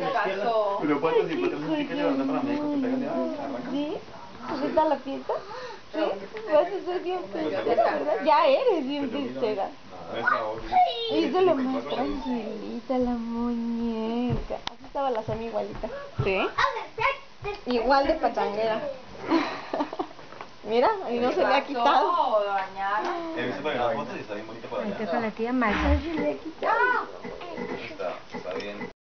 pasó? Pero cuántos y cuatro que llevaron para México que pegan de arranca. ¿Sí? ¿Dónde está la fiesta? Sí, vas a ser bien fiestera, ¿verdad? Ya eres bien fiestera. Y se lo más tranquilita la muñeca. Así estaba la Sammy igualita. ¿Sí? Igual de pachanguera. Mira, y no se le ha quitado. He visto para la foto y está bien bonita por allá. Ahí está con la tía Marta. No se le ha quitado.